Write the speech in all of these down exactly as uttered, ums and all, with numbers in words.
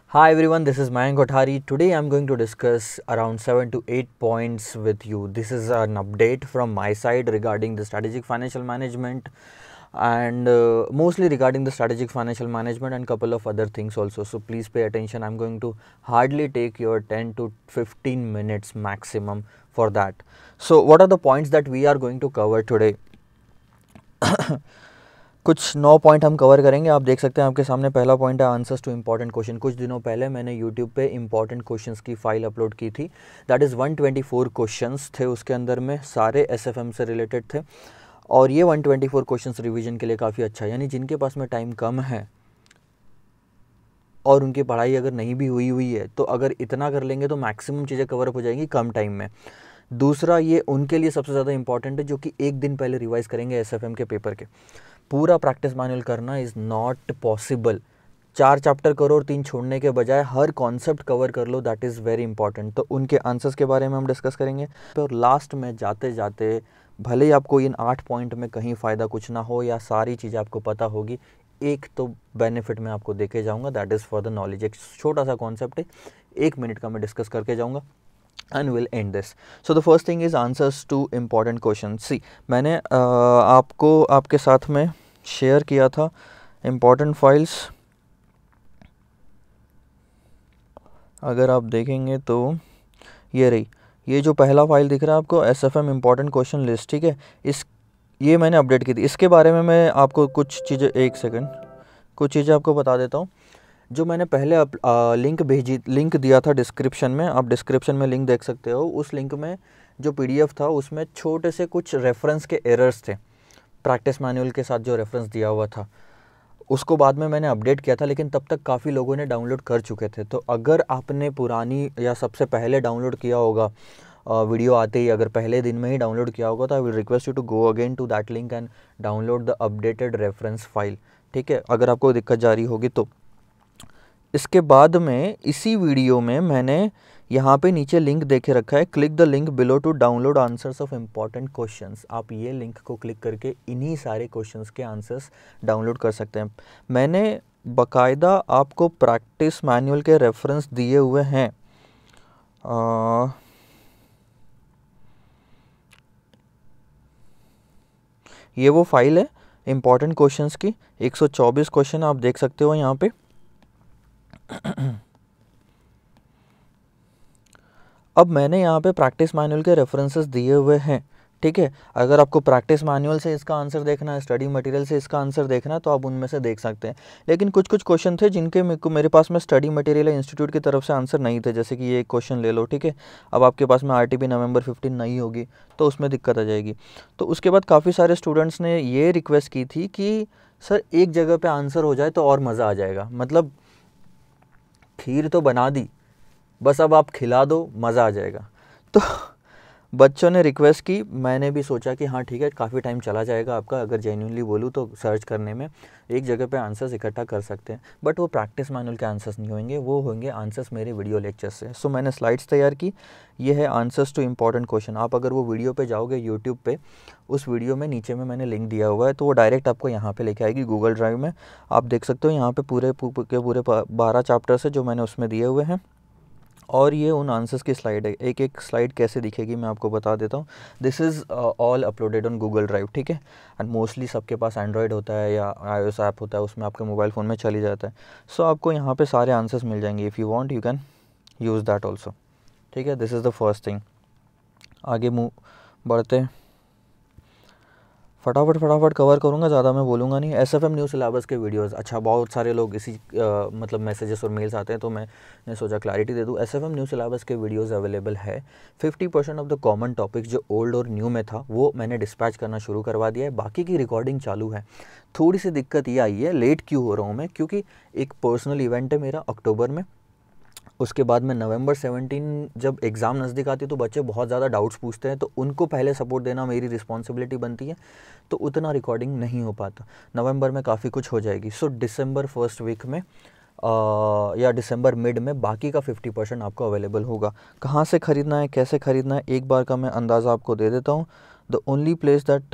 Hi everyone, this is Mayank Kothari. Today I'm going to discuss around seven to eight points with you. This is an update from my side regarding the strategic financial management and uh, mostly regarding the strategic financial management and couple of other things also. So please pay attention. I'm going to hardly take your ten to fifteen minutes maximum for that. So what are the points that we are going to cover today? कुछ नौ point हम cover करेंगे। आप देख सकते हैं आपके सामने पहला पॉइंट है आंसर्स टू इम्पॉर्टेंट क्वेश्चन। कुछ दिनों पहले मैंने यूट्यूब पे इम्पॉर्टेंट क्वेश्चंस की फाइल अपलोड की थी। That is one twenty four questions थे, उसके अंदर में सारे एसएफएम से रिलेटेड थे और ये one twenty four questions revision के लिए काफ़ी अच्छा है। यानी जिनके पास में टाइम कम है और उनकी पढ़ाई अगर नहीं भी हुई हुई है तो अगर इतना कर लेंगे तो मैक्सिमम चीज़ें कवर अप हो जाएंगी कम टाइम में। दूसरा, ये उनके लिए सबसे ज़्यादा इंपॉर्टेंट है जो कि एक दिन पहले रिवाइज करेंगे एसएफएम के पेपर के। पूरा प्रैक्टिस मैनुअल करना इज़ नॉट पॉसिबल। चार चैप्टर करो और तीन छोड़ने के बजाय हर कॉन्सेप्ट कवर कर लो, दैट इज़ वेरी इंपॉर्टेंट। तो उनके आंसर्स के बारे में हम डिस्कस करेंगे। और लास्ट में जाते जाते भले ही आपको इन आठ पॉइंट में कहीं फ़ायदा कुछ ना हो या सारी चीज़ें आपको पता होगी, एक तो बेनिफिट मैं आपको देके जाऊँगा, that is for the knowledge. एक छोटा सा कॉन्सेप्ट है, एक मिनट का मैं डिस्कस करके जाऊँगा and we'll end this. So the first thing is answers to important questions. See, मैंने uh, आपको आपके साथ में शेयर किया था important files। अगर आप देखेंगे तो ये रही, ये जो पहला फाइल दिख रहा है आपको S F M important question list, ठीक है। इस ये मैंने अपडेट की थी। इसके बारे में मैं आपको कुछ चीज़ें, एक सेकंड, कुछ चीज़ें आपको बता देता हूँ। जो मैंने पहले अप, आ, लिंक भेजी, लिंक दिया था डिस्क्रिप्शन में, आप डिस्क्रिप्शन में लिंक देख सकते हो। उस लिंक में जो पीडीएफ था उसमें छोटे से कुछ रेफरेंस के एरर्स थे प्रैक्टिस मैनुअल के साथ जो रेफरेंस दिया हुआ था, उसको बाद में मैंने अपडेट किया था, लेकिन तब तक काफ़ी लोगों ने डाउनलोड कर चुके थे। तो अगर आपने पुरानी या सबसे पहले डाउनलोड किया होगा वीडियो आते ही, अगर पहले दिन में ही डाउनलोड किया होगा, तो I will request you to go again to that link and download the updated reference file, ठीक है, अगर आपको दिक्कत जा रही होगी तो। इसके बाद में इसी वीडियो में मैंने यहाँ पे नीचे लिंक देके रखा है, click the link below to download answers of important questions. आप ये लिंक को क्लिक करके इन्हीं सारे क्वेश्चंस के आंसर्स डाउनलोड कर सकते हैं। मैंने बाकायदा आपको प्रैक्टिस मैनुअल के रेफरेंस दिए हुए हैं। आ, ये वो फाइल है इम्पॉर्टेंट क्वेश्चंस की, एक सौ चौबीस क्वेश्चन आप देख सकते हो यहाँ पे। अब मैंने यहाँ पे प्रैक्टिस मैनुअल के रेफरेंसेस दिए हुए हैं, ठीक है। अगर आपको प्रैक्टिस मैनुअल से इसका आंसर देखना है, स्टडी मटेरियल से इसका आंसर देखना है, तो आप उनमें से देख सकते हैं। लेकिन कुछ कुछ क्वेश्चन थे जिनके मेरे को मेरे पास में स्टडी मटेरियल इंस्टीट्यूट की तरफ से आंसर नहीं थे। जैसे कि ये एक क्वेश्चन ले लो, ठीक है। अब आपके पास में R T P November fifteen नहीं होगी तो उसमें दिक्कत आ जाएगी। तो उसके बाद काफ़ी सारे स्टूडेंट्स ने ये रिक्वेस्ट की थी कि सर एक जगह पर आंसर हो जाए तो और मज़ा आ जाएगा। मतलब खीर तो बना दी, बस अब आप खिला दो, मज़ा आ जाएगा। तो बच्चों ने रिक्वेस्ट की, मैंने भी सोचा कि हाँ ठीक है, काफ़ी टाइम चला जाएगा आपका, अगर जेन्युइनली बोलूँ तो सर्च करने में एक जगह पे आंसर्स इकट्ठा कर सकते हैं, बट वो प्रैक्टिस मैनुअल के आंसर्स नहीं होंगे, वो होंगे आंसर्स मेरे वीडियो लेक्चर से। सो मैंने स्लाइड्स तैयार की, ये है आंसर्स टू इम्पॉर्टेंट क्वेश्चन। आप अगर वो वीडियो पे जाओगे यूट्यूब पे, उस वीडियो में नीचे में मैंने लिंक दिया हुआ है, तो वो डायरेक्ट आपको यहाँ पे लेके आएगी गूगल ड्राइव में। आप देख सकते हो यहाँ पे पूरे के पूरे बारह चैप्टर्स है जो मैंने उसमें दिए हुए हैं, और ये उन आंसर्स की स्लाइड है। एक एक स्लाइड कैसे दिखेगी मैं आपको बता देता हूँ। This is all uploaded on Google Drive, ठीक है। एंड मोस्टली सबके पास एंड्रॉयड होता है या आईओएस ऐप होता है, उसमें आपके मोबाइल फ़ोन में चली जाता है। सो so, आपको यहाँ पे सारे आंसर्स मिल जाएंगे। If you want you can use that also, ठीक है। This is the first thing. आगे मुँह बढ़ते, फटाफट फटाफट कवर करूँगा, ज़्यादा मैं बोलूँगा नहीं। S F M new syllabus के वीडियोस, अच्छा बहुत सारे लोग इसी आ, मतलब मैसेजेस और मेल्स आते हैं, तो मैंने सोचा क्लैरिटी दे दूँ। S F M new syllabus के वीडियोस अवेलेबल है। Fifty percent of the common topics जो ओल्ड और न्यू में था वो मैंने डिस्पैच करना शुरू करवा दिया है, बाकी की रिकॉर्डिंग चालू है। थोड़ी सी दिक्कत ये आई है, लेट क्यों हो रहा हूँ मैं, क्योंकि एक पर्सनल इवेंट है मेरा अक्टूबर में, उसके बाद में नवंबर सेवनटीन जब एग्ज़ाम नज़दीक आती है तो बच्चे बहुत ज़्यादा डाउट्स पूछते हैं, तो उनको पहले सपोर्ट देना मेरी रिस्पॉन्सिबिलिटी बनती है, तो उतना रिकॉर्डिंग नहीं हो पाता। नवंबर में काफ़ी कुछ हो जाएगी। सो दिसंबर फर्स्ट वीक में आ, या दिसंबर मिड में बाकी का फिफ्टी परसेंट आपको अवेलेबल होगा। कहाँ से ख़रीदना है, कैसे ख़रीदना है, एक बार का मैं अंदाज़ा आपको दे देता हूँ। The only place that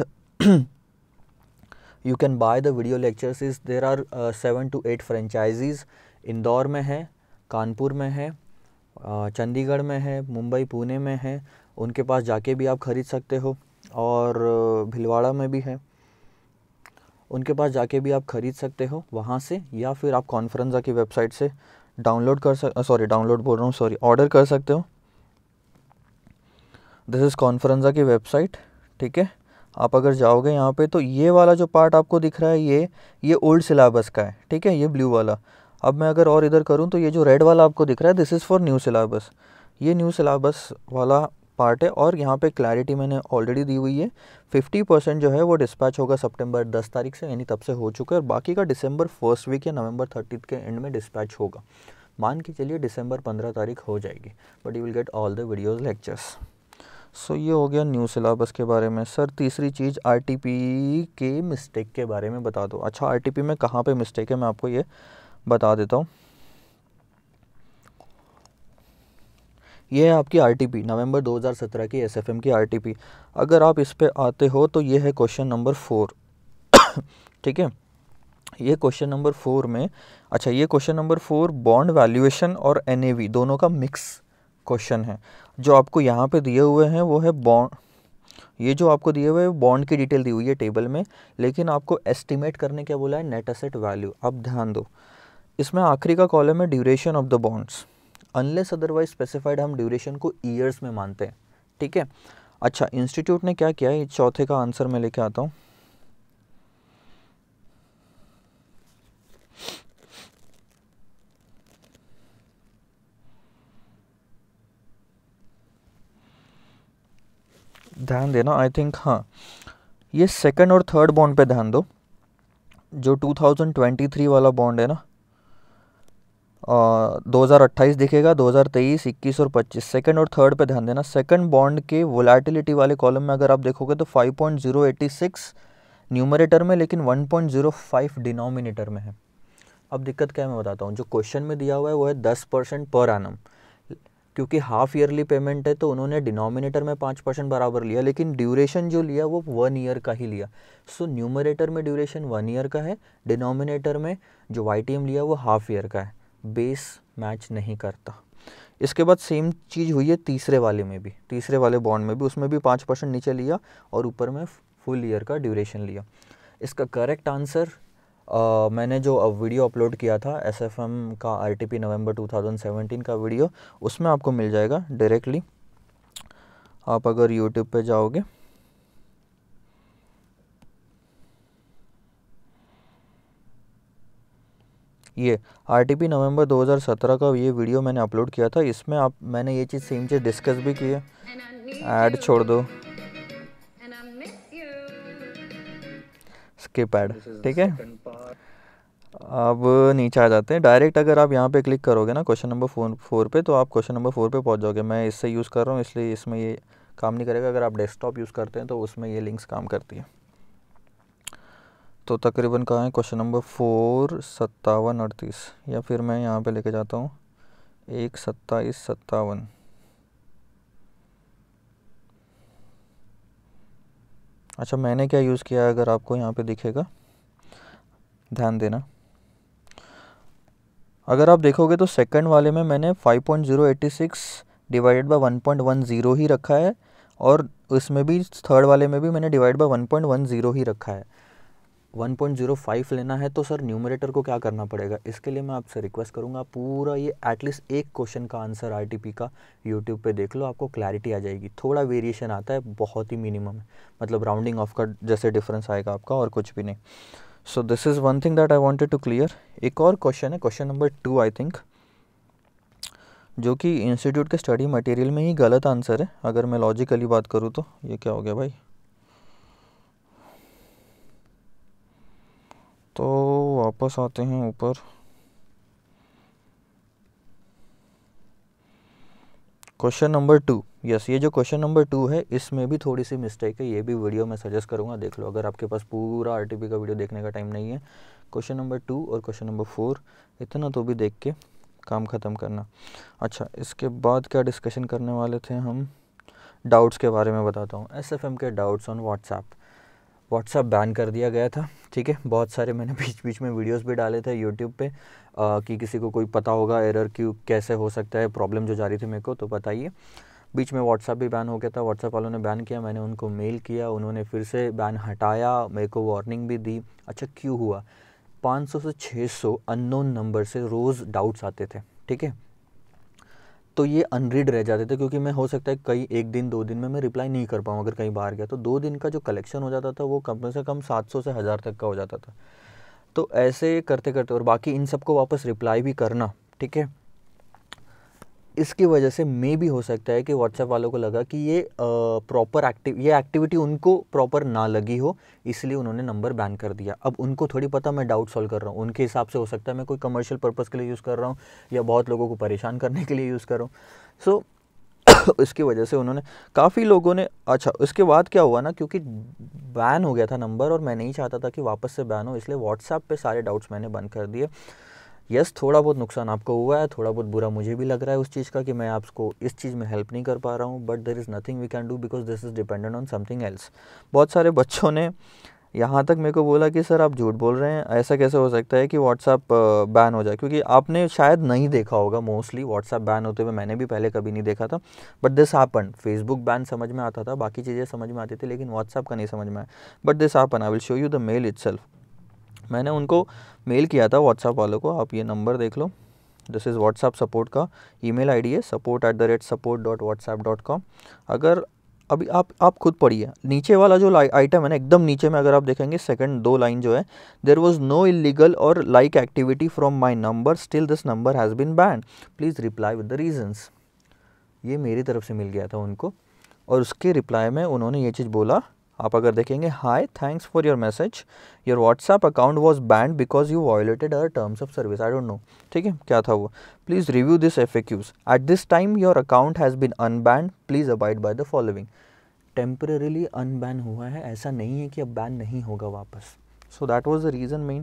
you can buy the video lectures is, there are seven to eight franchisees. Indore में है, कानपुर में है, चंडीगढ़ में है, मुंबई पुणे में है, उनके पास जाके भी आप ख़रीद सकते हो, और भीलवाड़ा में भी है, उनके पास जाके भी आप ख़रीद सकते हो वहाँ से, या फिर आप कॉन्फ्रेंजा की वेबसाइट से डाउनलोड कर सक सॉरी डाउनलोड बोल रहा हूँ सॉरी ऑर्डर कर सकते हो। दिस इज़ कॉन्फ्रेंजा की वेबसाइट, ठीक है। आप अगर जाओगे यहाँ पे तो ये वाला जो पार्ट आपको दिख रहा है ये ये ओल्ड सिलेबस का है, ठीक है, ये ब्लू वाला। अब मैं अगर और इधर करूँ तो ये जो रेड वाला आपको दिख रहा है this is for new syllabus, ये न्यू सिलेबस वाला पार्ट है। और यहाँ पे क्लैरिटी मैंने ऑलरेडी दी हुई है, फिफ्टी परसेंट जो है वो डिस्पैच होगा सितंबर दस तारीख से, यानी तब से हो चुका है, और बाकी का दिसंबर फर्स्ट वीक या नवंबर थर्टीथ के एंड में डिस्पैच होगा। मान के चलिए दिसंबर पंद्रह तारीख हो जाएगी, but you will get all the videos lectures. So ये हो गया न्यू सिलेबस के बारे में। सर तीसरी चीज़ आरटीपी के मिस्टेक के बारे में बता दो। अच्छा, आरटीपी में कहाँ पे मिस्टेक है मैं आपको ये बता देता हूँ। ये है आपकी आरटीपी नवंबर दो हज़ार सत्रह की एसएफएम की आरटीपी। अगर आप इस पे आते हो तो ये है क्वेश्चन नंबर फोर ठीक है, ये क्वेश्चन नंबर फोर में, अच्छा ये question number four bond valuation और एनएवी दोनों का मिक्स क्वेश्चन है। जो आपको यहाँ पे दिए हुए हैं वो है बॉन्ड, ये जो आपको दिए हुए हैं बॉन्ड की डिटेल दी हुई है टेबल में, लेकिन आपको एस्टिमेट करने क्या बोला है, नेट एसेट वैल्यू। अब ध्यान दो, इसमें आखिरी का कॉलम है duration of the bonds, unless otherwise specified हम ड्यूरेशन को ईयर्स में मानते हैं, ठीक है। अच्छा, इंस्टीट्यूट ने क्या किया है, इस चौथे का आंसर मैं लेके आता हूँ। ध्यान देना, आई थिंक हाँ, ये सेकंड और थर्ड बॉन्ड पे ध्यान दो। जो टू थाउज़ेंड ट्वेंटी थ्री वाला बॉन्ड है ना, दो हज़ार अट्ठाईस दिखेगा, दो हज़ार तेईस, इक्कीस और पच्चीस, सेकंड और थर्ड पे ध्यान देना। सेकंड बॉन्ड के वोलेटिलिटी वाले कॉलम में अगर आप देखोगे तो five point zero eight six numerator में, लेकिन one point zero five denominator में है। अब दिक्कत क्या है मैं बताता हूँ, जो क्वेश्चन में दिया हुआ है वो है दस परसेंट पर एनम, क्योंकि हाफ ईयरली पेमेंट है तो उन्होंने डिनोमिनेटर में पाँच परसेंट बराबर लिया, लेकिन ड्यूरेशन जो लिया वो वन ईयर का ही लिया। सो न्यूमरेटर में ड्यूरेशन वन ईयर का है, डिनोमिनेटर में जो वाई टी एम लिया वो हाफ ईयर का है, बेस मैच नहीं करता। इसके बाद सेम चीज़ हुई है तीसरे वाले में भी, तीसरे वाले बॉन्ड में भी, उसमें भी पाँच परसेंट नीचे लिया और ऊपर में फुल ईयर का ड्यूरेशन लिया। इसका करेक्ट आंसर Uh, मैंने जो वीडियो अपलोड किया था एसएफएम का RTP November two thousand seventeen का वीडियो, उसमें आपको मिल जाएगा डायरेक्टली। आप अगर यूट्यूब पे जाओगे, ये आरटीपी नवंबर दो हज़ार सत्रह का ये वीडियो मैंने अपलोड किया था, इसमें आप मैंने ये चीज़ सेम चीज़ डिस्कस भी की है। ऐड छोड़ दो, स्किप ऐड, ठीक है। अब नीचे आ जाते हैं डायरेक्ट। अगर आप यहाँ पे क्लिक करोगे ना क्वेश्चन नंबर फोर फोर पे, तो आप क्वेश्चन नंबर फोर पे पहुँच जाओगे। मैं इससे यूज़ कर रहा हूँ इसलिए इसमें ये काम नहीं करेगा। अगर आप डेस्कटॉप यूज़ करते हैं तो उसमें ये लिंक्स काम करती है। तो तकरीबन कहाँ है क्वेश्चन नंबर फोर, सत्तावन अड़तीस, या फिर मैं यहाँ पे लेके जाता हूँ एक सत्ताईस सत्तावन। अच्छा, मैंने क्या यूज़ किया है अगर आपको यहाँ पे दिखेगा, ध्यान देना। अगर आप देखोगे तो सेकंड वाले में मैंने five point zero eight six divided by one point one zero ही रखा है, और इसमें भी थर्ड वाले में भी मैंने divide by one point one zero ही रखा है। वन पॉइंट ज़ीरो फाइव लेना है तो सर न्यूमरेटर को क्या करना पड़ेगा, इसके लिए मैं आपसे रिक्वेस्ट करूंगा पूरा ये एटलीस्ट एक क्वेश्चन का आंसर आरटीपी का यूट्यूब पे देख लो, आपको क्लैरिटी आ जाएगी। थोड़ा वेरिएशन आता है, बहुत ही मिनिमम है, मतलब राउंडिंग ऑफ का जैसे डिफरेंस आएगा आपका, और कुछ भी नहीं। So this is one thing that I wanted to clear. एक और क्वेश्चन है, question number two I think, जो कि इंस्टीट्यूट के स्टडी मटेरियल में ही गलत आंसर है। अगर मैं लॉजिकली बात करूँ तो ये क्या हो गया भाई, तो वापस आते हैं ऊपर। क्वेश्चन नंबर टू, यस, ये जो क्वेश्चन नंबर टू है इसमें भी थोड़ी सी मिस्टेक है, ये भी वीडियो मैं सजेस्ट करूँगा देख लो, अगर आपके पास पूरा आरटीपी का वीडियो देखने का टाइम नहीं है। क्वेश्चन नंबर टू और क्वेश्चन नंबर फोर इतना तो भी देख के काम ख़त्म करना। अच्छा, इसके बाद क्या डिस्कशन करने वाले थे हम, डाउट्स के बारे में बताता हूँ। एसएफएम के doubts on WhatsApp. WhatsApp ban कर दिया गया था, ठीक है। बहुत सारे मैंने बीच बीच में वीडियोस भी डाले थे यूट्यूब पे आ, कि किसी को कोई पता होगा एरर क्यों कैसे हो सकता है, प्रॉब्लम जो जा रही थी मेरे को, तो बताइए। बीच में व्हाट्सएप भी बैन हो गया था, व्हाट्सएप वालों ने बैन किया, मैंने उनको मेल किया, उन्होंने फिर से बैन हटाया, मेरे को वार्निंग भी दी। अच्छा क्यों हुआ? पाँच सौ से छः सौ अननोन नंबर से रोज़ डाउट्स आते थे, ठीक है। तो ये अनरीड रह जाते थे, क्योंकि मैं हो सकता है कई एक दिन दो दिन में मैं रिप्लाई नहीं कर पाऊँ अगर कहीं बाहर गया, तो दो दिन का जो कलेक्शन हो जाता था वो कम से कम सात सौ से हज़ार तक का हो जाता था। तो ऐसे करते करते, और बाकी इन सबको वापस रिप्लाई भी करना, ठीक है। इसकी वजह से मे भी हो सकता है कि व्हाट्सएप वालों को लगा कि ये प्रॉपर एक्टिव ये एक्टिविटी उनको प्रॉपर ना लगी हो, इसलिए उन्होंने नंबर बैन कर दिया। अब उनको थोड़ी पता मैं डाउट सॉल्व कर रहा हूँ, उनके हिसाब से हो सकता है मैं कोई कमर्शियल पर्पज़ के लिए यूज़ कर रहा हूँ या बहुत लोगों को परेशान करने के लिए यूज़ कर रहा हूँ। सो इसकी वजह से उन्होंने, काफ़ी लोगों ने, अच्छा उसके बाद क्या हुआ ना, क्योंकि बैन हो गया था नंबर और मैं नहीं चाहता था कि वापस से बैन हो, इसलिए व्हाट्सएप पे सारे डाउट्स मैंने बंद कर दिए। यस, थोड़ा बहुत नुकसान आपको हुआ है, थोड़ा बहुत बुरा मुझे भी लग रहा है उस चीज़ का कि मैं आपको इस चीज़ में हेल्प नहीं कर पा रहा हूँ, but there is nothing we can do because this is dependent on something else. बहुत सारे बच्चों ने यहाँ तक मेरे को बोला कि सर आप झूठ बोल रहे हैं, ऐसा कैसे हो सकता है कि व्हाट्सएप बैन हो जाए, क्योंकि आपने शायद नहीं देखा होगा मोस्टली व्हाट्सएप बैन होते हुए, मैंने भी पहले कभी नहीं देखा था, but this happen. Facebook ban समझ में आता था, बाकी चीज़ें समझ में आती थी, लेकिन व्हाट्सएप का नहीं समझ में आया, but this happen. I will show you the mail itself. मैंने उनको मेल किया था व्हाट्सएप वालों को, आप ये नंबर देख लो, दिस इज़ व्हाट्सएप सपोर्ट का ईमेल आईडी है, support at the rate support dot WhatsApp dot com. अगर अभी आप आप खुद पढ़िए नीचे वाला जो आइटम है ना, एकदम नीचे में अगर आप देखेंगे सेकंड दो लाइन जो है, देयर वाज नो इलीगल और like activity from my number, still this number has been banned, please reply with the reasons. ये मेरी तरफ से मिल गया था उनको, और उसके रिप्लाई में उन्होंने ये चीज़ बोला, आप अगर देखेंगे, hi thanks for your message, your WhatsApp account was banned because you violated our terms of service. I don't know, ठीक है क्या था वो। Please review this F A Qs at this time, your account has been unbanned, please abide by the following. Temporarily unban हुआ है, ऐसा नहीं है कि अब बैन नहीं होगा वापस। So that was the reason main.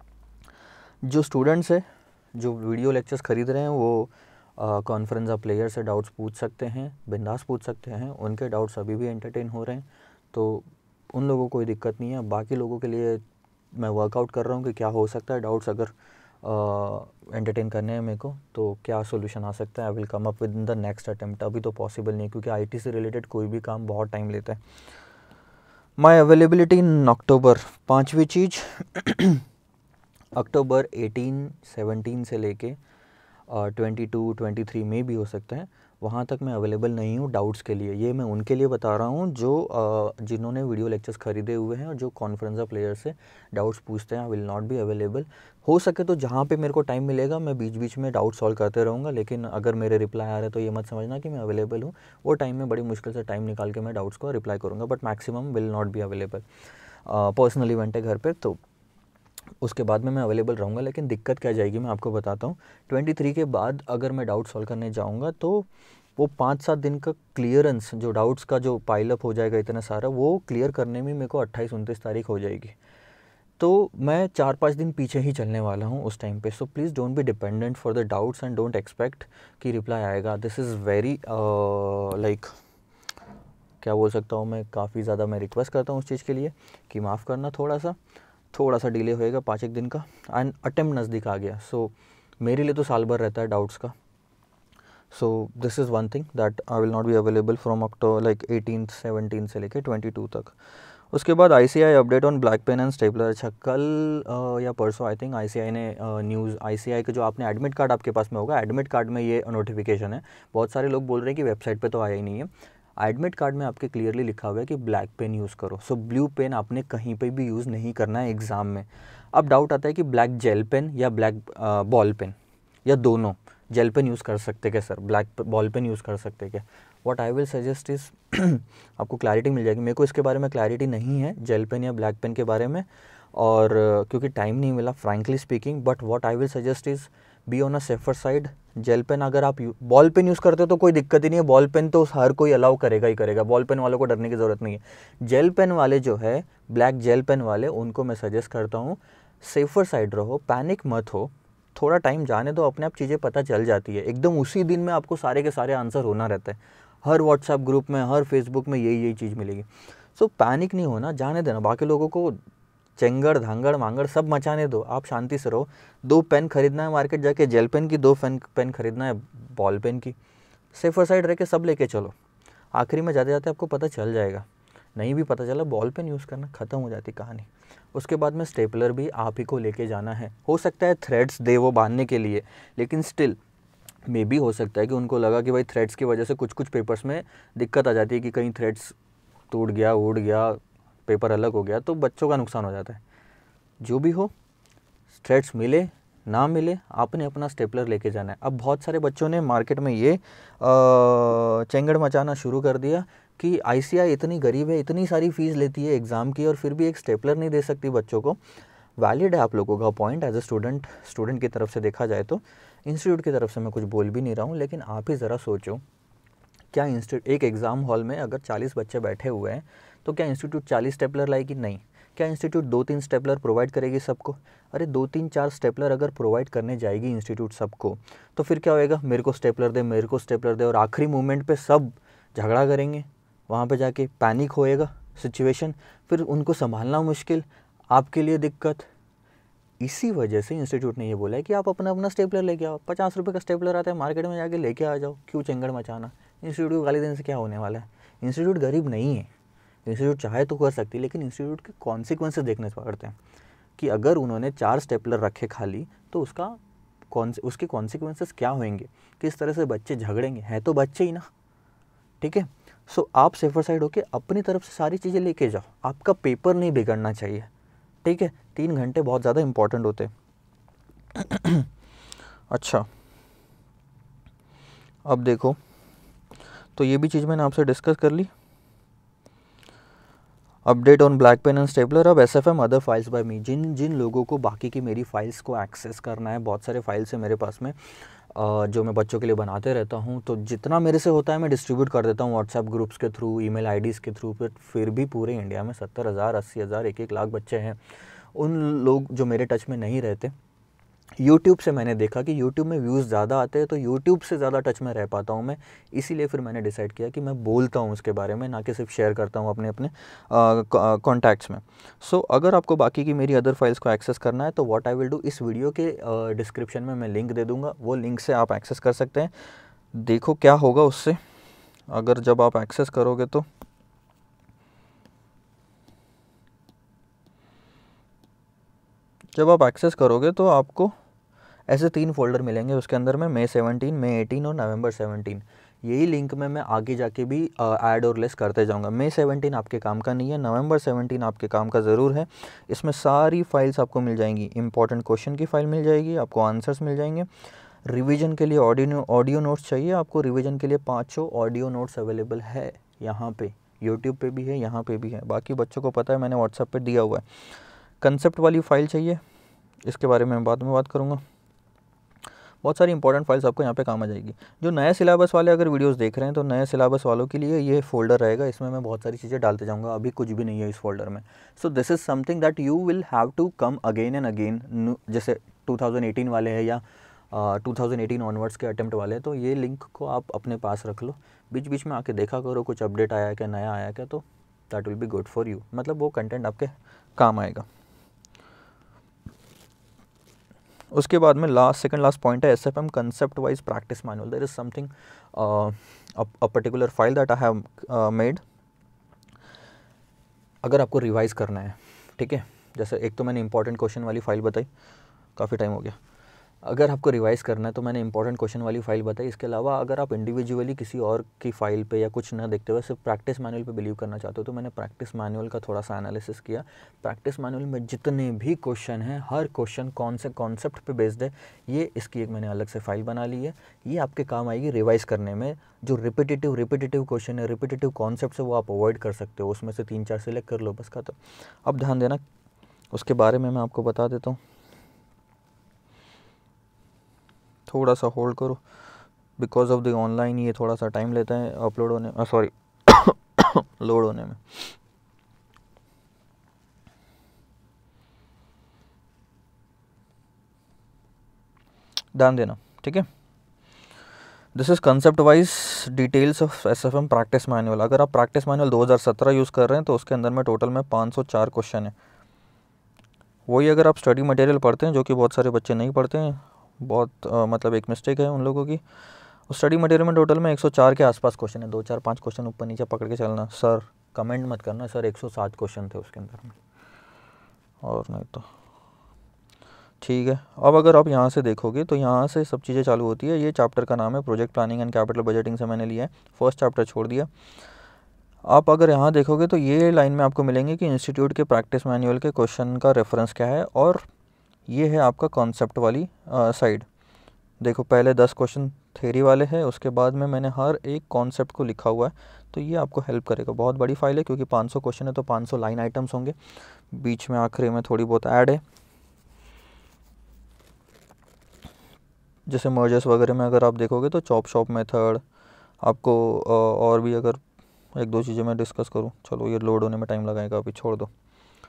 जो स्टूडेंट्स है जो वीडियो लेक्चर्स खरीद रहे हैं वो कॉन्फ्रेंस ऑफ प्लेयर से डाउट्स पूछ सकते हैं, बिंदास पूछ सकते हैं, उनके डाउट्स अभी भी एंटरटेन हो रहे हैं, तो उन लोगों को कोई दिक्कत नहीं है। बाकी लोगों के लिए मैं वर्कआउट कर रहा हूँ कि क्या हो सकता है, डाउट्स अगर एंटरटेन करने हैं मेरे को तो क्या सोल्यूशन आ सकता है। I will come up with in the next attempt. अभी तो पॉसिबल नहीं, क्योंकि आईटी से रिलेटेड कोई भी काम बहुत टाइम लेता है। माई अवेलेबिलिटी इन अक्टूबर, पाँचवीं चीज़ अक्टूबर एटीन सेवनटीन से लेके ट्वेंटी टू ट्वेंटी थ्री में भी हो सकता है, वहाँ तक मैं अवेलेबल नहीं हूँ डाउट्स के लिए। ये मैं उनके लिए बता रहा हूँ जो uh, जिन्होंने वीडियो लेक्चर्स खरीदे हुए हैं और जो कॉन्फ्रेंस ऑफ प्लेयर से डाउट्स पूछते हैं। I will not be available. हो सके तो जहाँ पे मेरे को टाइम मिलेगा मैं बीच बीच में डाउट सॉल्व करते रहूँगा, लेकिन अगर मेरे रिप्लाई आ रहे तो ये मत समझना कि मैं अवेलेबल हूँ। वो टाइम में बड़ी मुश्किल से टाइम निकाल के मैं डाउट्स को रिप्लाई करूँगा, but maximum will not be available. Personal event है घर पर, तो उसके बाद में मैं अवेलेबल रहूँगा। लेकिन दिक्कत क्या जाएगी मैं आपको बताता हूँ। ट्वेंटी थ्री के बाद अगर मैं डाउट सॉल्व करने जाऊँगा तो वो पाँच सात दिन का क्लियरेंस, जो डाउट्स का जो पाइलअप हो जाएगा इतना सारा, वो क्लियर करने में मेरे को अट्ठाईस उनतीस तारीख हो जाएगी। तो मैं चार पाँच दिन पीछे ही चलने वाला हूँ उस टाइम पे। So please don't be dependent for the doubts and don't expect कि रिप्लाई आएगा। दिस इज़ वेरी लाइक क्या बोल सकता हूँ मैं, काफ़ी ज़्यादा मैं रिक्वेस्ट करता हूँ उस चीज़ के लिए कि माफ़ करना, थोड़ा सा थोड़ा सा डिले होएगा पाँच एक दिन का, एंड अटेम्प्ट नज़दीक आ गया। सो so, मेरे लिए तो साल भर रहता है डाउट्स का। So this is one thing that I will not be available from October like eighteen seventeen से लेके ट्वेंटी टू तक। उसके बाद ICI update on black pen and stapler. अच्छा कल uh, या परसों आई थिंक आईसीआई ने न्यूज़, आईसीआई का जो आपने एडमिट कार्ड आपके पास में होगा, एडमिट कार्ड में ये नोटिफिकेशन है। बहुत सारे लोग बोल रहे हैं कि वेबसाइट पे तो आया ही नहीं है। एडमिट कार्ड में आपके क्लियरली लिखा हुआ है कि ब्लैक पेन यूज़ करो। सो ब्लू पेन आपने कहीं पे भी यूज़ नहीं करना है एग्ज़ाम में। अब डाउट आता है कि ब्लैक जेल पेन या ब्लैक बॉल पेन या दोनों, जेल पेन यूज़ कर सकते क्या sir, black ball pen use कर सकते क्या। What I will suggest is आपको क्लैरिटी मिल जाएगी। मेरे को इसके बारे में क्लैरिटी नहीं है जेल पेन या ब्लैक पेन के बारे में, और क्योंकि टाइम नहीं मिला frankly speaking. But what I will suggest is be on a safer side. Jail pen अगर आप बॉल पेन यूज़ करते हो तो कोई दिक्कत ही नहीं है, बॉल पेन तो हर कोई अलाउ करेगा ही करेगा, बॉल पेन वालों को डरने की ज़रूरत नहीं है। जेल पेन वाले जो है, ब्लैक जेल पेन वाले, उनको मैं सजेस्ट करता हूँ सेफर साइड रहो, पैनिक मत हो, थोड़ा टाइम जाने दो, अपने आप चीज़ें पता चल जाती है। एकदम उसी दिन में आपको सारे के सारे आंसर होना रहता है। हर व्हाट्सएप ग्रुप में, हर फेसबुक में यही यही चीज़ मिलेगी। सो पैनिक नहीं होना, जाने देना, बाकी लोगों को चेंगड़ धांगड़ मांगड़ सब मचाने दो, आप शांति से रहो। दो पेन खरीदना है मार्केट जाके जेल पेन की, दो पेन पेन खरीदना है बॉल पेन की, सेफर साइड रह के सब लेके चलो। आखिरी में जाते जाते आपको पता चल जाएगा, नहीं भी पता चला बॉल पेन यूज़ करना, ख़त्म हो जाती कहानी। उसके बाद में स्टेपलर भी आप ही को लेके जाना है। हो सकता है थ्रेड्स दे वो बांधने के लिए, लेकिन स्टिल मे भी हो सकता है कि उनको लगा कि भाई थ्रेड्स की वजह से कुछ कुछ पेपर्स में दिक्कत आ जाती है कि कहीं थ्रेड्स टूट गया, उड़ गया, पेपर अलग हो गया तो बच्चों का नुकसान हो जाता है। जो भी हो, थ्रेड्स मिले ना मिले, आपने अपना स्टेपलर लेके जाना है। अब बहुत सारे बच्चों ने मार्केट में ये चेंगड़ मचाना शुरू कर दिया कि आईसीआई इतनी गरीब है, इतनी सारी फीस लेती है एग्ज़ाम की और फिर भी एक स्टेपलर नहीं दे सकती बच्चों को। वैलिड है आप लोगों का point, as a student student की तरफ से देखा जाए तो। इंस्टीट्यूट की तरफ से मैं कुछ बोल भी नहीं रहा हूँ, लेकिन आप ही ज़रा सोचो, क्या इंस्टीट्यूट एक एग्ज़ाम हॉल में अगर चालीस बच्चे बैठे हुए हैं तो क्या इंस्टीट्यूट चालीस स्टेपलर लाएगी? नहीं। क्या इंस्टीट्यूट दो तीन स्टेपलर प्रोवाइड करेगी सबको? अरे दो तीन चार स्टेपलर अगर प्रोवाइड करने जाएगी इंस्टीट्यूट सबको, तो फिर क्या होएगा, मेरे को स्टेपलर दे, मेरे को स्टेपलर दे, और आखिरी मोमेंट पे सब झगड़ा करेंगे, वहाँ पे जाके पैनिक होएगा सिचुएशन, फिर उनको संभालना मुश्किल, आपके लिए दिक्कत। इसी वजह से इंस्टीट्यूट ने ये बोला है कि आप अपना अपना स्टेपलर लेके आओ। पचास रुपये का स्टेपलर आता है मार्केट में, जाके लेके आ जाओ, क्यों चंगड़ मचाना। इंस्टीट्यूट को गाली देने से क्या होने वाला है? इंस्टीट्यूट गरीब नहीं है, इंस्टीट्यूट चाहे तो कर सकती है, लेकिन इंस्टीट्यूट के कॉन्सिक्वेंसेस देखने पड़ते हैं कि अगर उन्होंने चार स्टेपलर रखे खाली तो उसका कौन उसके कॉन्सिक्वेंसेस क्या होंगे, किस तरह से बच्चे झगड़ेंगे, हैं तो बच्चे ही ना, ठीक है। सो आप सेफर साइड होके अपनी तरफ से सारी चीज़ें लेके जाओ, आपका पेपर नहीं बिगड़ना चाहिए, ठीक है। तीन घंटे बहुत ज़्यादा इंपॉर्टेंट होते हैं। अच्छा, अब देखो, तो ये भी चीज़ मैंने आपसे डिस्कस कर ली। Update on black pen and stapler. अब S F M other files by me, जिन जिन लोगों को बाकी की मेरी फाइल्स को एक्सेस करना है, बहुत सारे फाइल्स हैं मेरे पास में जो मैं बच्चों के लिए बनाते रहता हूँ, तो जितना मेरे से होता है मैं डिस्ट्रीब्यूट कर देता हूँ व्हाट्सएप ग्रुप्स के थ्रू, ईमेल आईडीज़ के थ्रू। फिर फिर भी पूरे इंडिया में सत्तर हज़ार अस्सी हज़ार एक एक लाख बच्चे हैं। उन लोग जो मेरे टच में नहीं रहते, यूट्यूब से मैंने देखा कि यूट्यूब में व्यूज़ ज़्यादा आते हैं, तो यूट्यूब से ज़्यादा टच में रह पाता हूँ मैं। इसीलिए फिर मैंने डिसाइड किया कि मैं बोलता हूँ उसके बारे में, ना कि सिर्फ शेयर करता हूँ अपने अपने कॉन्टैक्ट्स में। सो so, अगर आपको बाकी की मेरी अदर फाइल्स को एक्सेस करना है तो व्हाट आई विल डू, इस वीडियो के डिस्क्रिप्शन में मैं लिंक दे दूँगा, वो लिंक से आप एक्सेस कर सकते हैं। देखो क्या होगा उससे, अगर जब आप एक्सेस करोगे तो जब आप एक्सेस करोगे तो आपको ऐसे तीन फोल्डर मिलेंगे, उसके अंदर में मई सेवनटीन, मई एटीन और नवंबर सेवनटीन। यही लिंक में मैं आगे जाके भी ऐड और लेस करते जाऊंगा। मई सेवनटीन आपके काम का नहीं है, नवंबर सेवनटीन आपके काम का ज़रूर है। इसमें सारी फाइल्स आपको मिल जाएंगी, इंपॉर्टेंट क्वेश्चन की फाइल मिल जाएगी, आपको आंसर्स मिल जाएंगे। रिवीजन के लिए ऑडियो ऑडियो नोट्स चाहिए आपको, रिवीजन के लिए पाँचों ऑडियो नोट्स अवेलेबल है यहाँ पे, यूट्यूब पे भी है, यहाँ पे भी है, बाकी बच्चों को पता है, मैंने व्हाट्सएप पे दिया हुआ है। कंसेप्ट वाली फ़ाइल चाहिए, इसके बारे में बाद में बात करूँगा। बहुत सारी इंपॉर्टेंट फाइल्स आपको यहाँ पे काम आ जाएगी। जो नए सिलेबस वाले अगर वीडियोस देख रहे हैं तो नए सिलेबस वालों के लिए ये फोल्डर रहेगा, इसमें मैं बहुत सारी चीज़ें डालते जाऊँगा, अभी कुछ भी नहीं है इस फोल्डर में। So this is something that you will have to come again and again, जैसे टू थाउजेंड एटीन वाले हैं या टू थाउजेंड एटीन ऑनवर्ड्स के अटेम्प्ट वाले हैं, तो ये लिंक को आप अपने पास रख लो, बीच बीच में आके देखा करो कुछ अपडेट आया है क्या, नया आया क्या, तो that will be good for you, मतलब वो कंटेंट आपके काम आएगा। उसके बाद में लास्ट सेकंड लास्ट पॉइंट है S F M concept wise practice manual. There is something a particular file that I have made. अगर आपको रिवाइज करना है, ठीक है, जैसे एक तो मैंने इंपॉर्टेंट क्वेश्चन वाली फाइल बताई, काफ़ी टाइम हो गया। अगर आपको रिवाइज़ करना है तो मैंने इंपॉर्टेंट क्वेश्चन वाली फाइल बताई। इसके अलावा अगर आप इंडिविजुअली किसी और की फाइल पे या कुछ ना देखते हुए सिर्फ प्रैक्टिस मैनुअल पे बिलीव करना चाहते हो तो मैंने प्रैक्टिस मैनुअल का थोड़ा सा एनालिसिस किया। प्रैक्टिस मैनुअल में जितने भी क्वेश्चन हैं, हर क्वेश्चन कौन से कॉन्सेप्ट पे बेस्ड है, ये इसकी एक मैंने अलग से फाइल बना ली है। ये आपके काम आएगी रिवाइज करने में। जो रिपीटेटिव रिपीटेटिव क्वेश्चन है, रिपीटेटिव कॉन्सेप्ट है, वो आप अवॉइड कर सकते हो, उसमें से तीन चार सिलेक्ट कर लो, बस खत्म। अब ध्यान देना, उसके बारे में मैं आपको बता देता हूँ, थोड़ा सा होल्ड करो, बिकॉज ऑफ द ऑनलाइन ये थोड़ा सा टाइम लेता है अपलोड होने, सॉरी लोड होने में। ध्यान देना, ठीक है। This is concept wise details of S F M practice manual. अगर आप प्रैक्टिस मैनुअल दो हज़ार सत्रह यूज़ कर रहे हैं तो उसके अंदर में टोटल में पाँच सौ चार क्वेश्चन है। वही अगर आप स्टडी मटेरियल पढ़ते हैं, जो कि बहुत सारे बच्चे नहीं पढ़ते हैं, बहुत आ, मतलब एक मिस्टेक है उन लोगों की, उस स्टडी मटेरियल में टोटल में एक सौ चार के आसपास क्वेश्चन है। दो चार पाँच क्वेश्चन ऊपर नीचे पकड़ के चलना। सर कमेंट मत करना सर एक सौ सात क्वेश्चन थे उसके अंदर में, और नहीं तो ठीक है। अब अगर आप यहाँ से देखोगे तो यहाँ से सब चीज़ें चालू होती है। ये चैप्टर का नाम है project planning and capital budgeting से मैंने लिया है, फर्स्ट चैप्टर छोड़ दिया। आप अगर यहाँ देखोगे तो ये लाइन में आपको मिलेंगे कि इंस्टीट्यूट के प्रैक्टिस मैनुअल के क्वेश्चन का रेफरेंस क्या है, और ये है आपका कॉन्सेप्ट वाली साइड। देखो पहले दस क्वेश्चन थ्योरी वाले हैं, उसके बाद में मैंने हर एक कॉन्सेप्ट को लिखा हुआ है, तो ये आपको हेल्प करेगा। बहुत बड़ी फाइल है क्योंकि पाँच सौ क्वेश्चन है तो पाँच सौ लाइन आइटम्स होंगे, बीच में आखिरी में थोड़ी बहुत ऐड है। जैसे मर्जर्स वगैरह में अगर आप देखोगे तो चॉप शॉप मेथड आपको, और भी अगर एक दो चीज़ें मैं डिस्कस करूं, चलो ये लोड होने में टाइम लगाएगा, अभी छोड़ दो।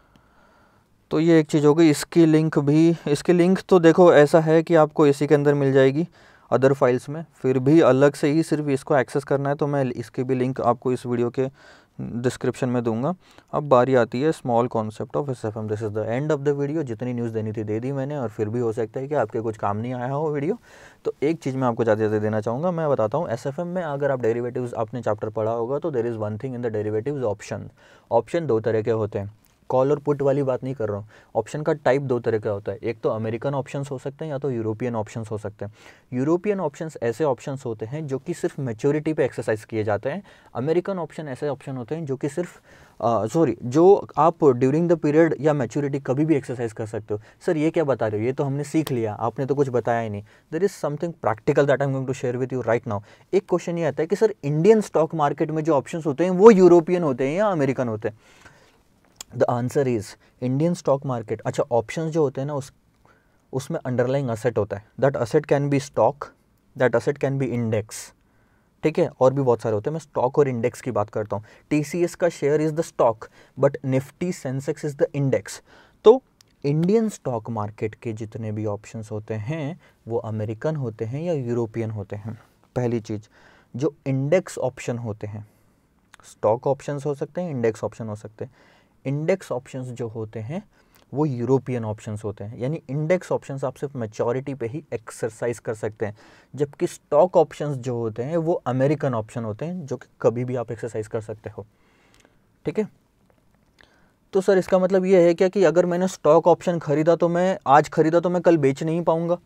तो ये एक चीज़ हो गई। इसकी लिंक भी, इसकी लिंक तो देखो ऐसा है कि आपको इसी के अंदर मिल जाएगी अदर फाइल्स में, फिर भी अलग से ही सिर्फ इसको एक्सेस करना है तो मैं इसकी भी लिंक आपको इस वीडियो के डिस्क्रिप्शन में दूंगा। अब बारी आती है small concept of S F M. This is the end of the video. जितनी न्यूज़ देनी थी दे दी मैंने, और फिर भी हो सकता है कि आपके कुछ काम नहीं आया हो वीडियो, तो एक चीज़ मैं आपको ज़्यादा ज़्यादा देना चाहूँगा। मैं बताता हूँ एस एफ एम में अगर आप डेरिवेटिव्स आपने चैप्टर पढ़ा होगा तो there is one thing in the derivatives, option. Option दो तरह के होते हैं, कॉल और पुट वाली बात नहीं कर रहा हूँ। ऑप्शन का टाइप दो तरह का होता है, एक तो अमेरिकन ऑप्शंस हो सकते हैं या तो यूरोपियन ऑप्शंस हो सकते हैं। यूरोपियन ऑप्शंस ऐसे ऑप्शंस होते हैं जो कि सिर्फ मैच्योरिटी पे एक्सरसाइज किए जाते हैं। अमेरिकन ऑप्शन ऐसे ऑप्शन होते हैं जो कि सिर्फ सॉरी uh, जो आप ड्यूरिंग द पीरियड या मैच्योरिटी कभी भी एक्सरसाइज कर सकते हो। सर ये क्या बता रहे हो, ये तो हमने सीख लिया, आपने तो कुछ बताया ही नहीं। There is something practical that I am going to share with you right now. एक क्वेश्चन ये आता है कि सर इंडियन स्टॉक मार्केट में जो ऑप्शंस होते हैं वो यूरोपियन होते हैं या अमेरिकन होते हैं? The answer is Indian stock market. अच्छा, ऑप्शंस जो होते हैं ना उस उसमें अंडरलाइंग असेट होता है। That asset can be stock, that asset can be index, ठीक है, और भी बहुत सारे होते हैं। मैं स्टॉक और इंडेक्स की बात करता हूँ। टीसीएस का share is the stock but Nifty Sensex is the index. तो इंडियन स्टॉक मार्केट के जितने भी ऑप्शंस होते हैं वो अमेरिकन होते हैं या यूरोपियन होते हैं। पहली चीज़, जो इंडेक्स ऑप्शन होते हैं, स्टॉक ऑप्शंस हो सकते हैं, इंडेक्स ऑप्शन हो सकते हैं। इंडेक्स ऑप्शंस जो होते हैं वो यूरोपियन ऑप्शंस होते हैं, यानी इंडेक्स ऑप्शंस आप सिर्फ मैच्योरिटी पे ही एक्सरसाइज कर सकते हैं, जबकि स्टॉक ऑप्शंस जो होते हैं वो अमेरिकन ऑप्शन होते हैं जो कि कभी भी आप एक्सरसाइज कर सकते हो, ठीक है। तो सर इसका मतलब ये है क्या कि अगर मैंने स्टॉक ऑप्शन खरीदा तो मैं आज खरीदा तो मैं कल बेच नहीं पाऊंगा?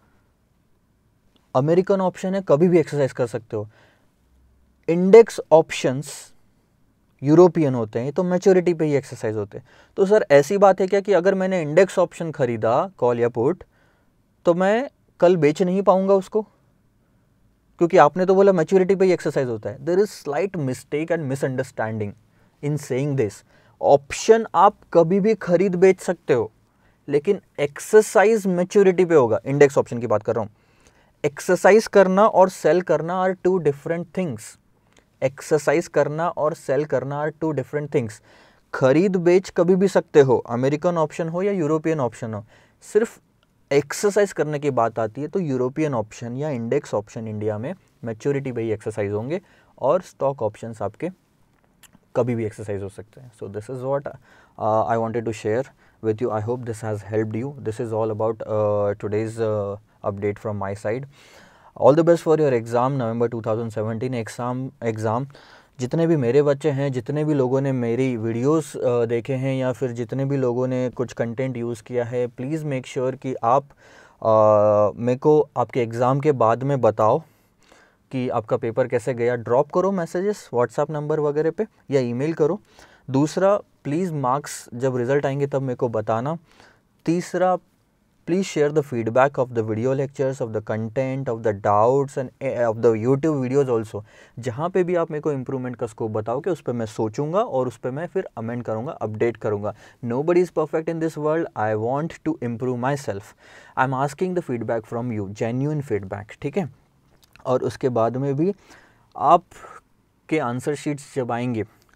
अमेरिकन ऑप्शन है, कभी भी एक्सरसाइज कर सकते हो। इंडेक्स ऑप्शंस यूरोपियन होते हैं तो मैच्योरिटी पे ही एक्सरसाइज होते हैं। तो सर ऐसी बात है क्या कि अगर मैंने इंडेक्स ऑप्शन खरीदा कॉल या पुट तो मैं कल बेच नहीं पाऊंगा उसको, क्योंकि आपने तो बोला मैच्योरिटी पे ही एक्सरसाइज होता है। There is slight mistake and misunderstanding in saying this. Option आप कभी भी खरीद बेच सकते हो, लेकिन एक्सरसाइज मैच्योरिटी पे होगा। इंडेक्स ऑप्शन की बात कर रहा हूं। एक्सरसाइज करना और सेल करना are two different things. Exercise करना और सेल करना आर टू डिफरेंट थिंग्स। खरीद बेच कभी भी सकते हो, अमेरिकन ऑप्शन हो या यूरोपियन ऑप्शन हो। सिर्फ एक्सरसाइज करने की बात आती है तो यूरोपियन ऑप्शन या इंडेक्स ऑप्शन इंडिया में मैच्योरिटी पे ही एक्सरसाइज होंगे, और स्टॉक ऑप्शंस आपके कभी भी एक्सरसाइज हो सकते हैं। So this is what I wanted to share with you. I hope this has helped you. This is all about uh, today's uh, update from my side. All the best for your exam November two thousand seventeen exam exam जितने भी मेरे बच्चे हैं, जितने भी लोगों ने मेरी वीडियोस uh, देखे हैं या फिर जितने भी लोगों ने कुछ कंटेंट यूज़ किया है, प्लीज़ मेक श्योर कि आप uh, मेरे को आपके एग्ज़ाम के बाद में बताओ कि आपका पेपर कैसे गया। ड्रॉप करो मैसेजेस व्हाट्सएप नंबर वगैरह पे या ईमेल करो। दूसरा, प्लीज़ मार्क्स जब रिज़ल्ट आएंगे तब मेरे को बताना। तीसरा, please share the feedback of the video lectures, of the content, of the doubts and of the YouTube videos also. जहाँ पे भी आप मेरे को इम्प्रूवमेंट का स्कोप बताओगे उस पर मैं सोचूंगा और उस पर मैं फिर अमेंड करूँगा, अपडेट करूँगा। Nobody is perfect in this world. I want to improve myself. I am asking the feedback from you, genuine feedback, ठीक है। और उसके बाद में भी आप के आंसर शीट्स जब आएंगे,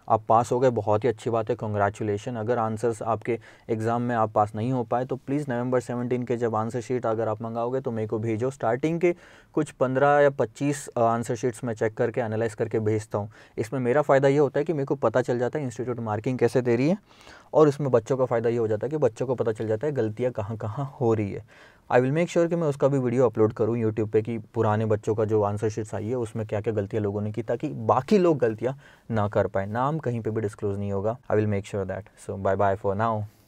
आप पास हो गए, बहुत ही अच्छी बात है, कॉन्ग्रेचुलेशन। अगर आंसर्स आपके एग्ज़ाम में आप पास नहीं हो पाए तो प्लीज़ नवंबर सेवनटीन के जब आंसर शीट अगर आप मंगाओगे तो मेरे को भेजो। स्टार्टिंग के कुछ पंद्रह या पच्चीस आंसर शीट्स मैं चेक करके एनालाइज करके भेजता हूँ। इसमें मेरा फ़ायदा ये होता है कि मेरे को पता चल जाता है इंस्टीट्यूट मार्किंग कैसे दे रही है, और इसमें बच्चों का फ़ायदा ये हो जाता है कि बच्चों को पता चल जाता है गलतियाँ कहाँ कहाँ हो रही है। आई विल मेक श्योर कि मैं उसका भी वीडियो अपलोड करूँ यूट्यूब पे कि पुराने बच्चों का जो आंसर शीट्स आई है उसमें क्या क्या गलतियाँ लोगों ने की, ताकि बाकी लोग गलतियाँ ना कर पाए। नाम कहीं पे भी डिस्क्लोज नहीं होगा। I will make sure that. So bye bye for now.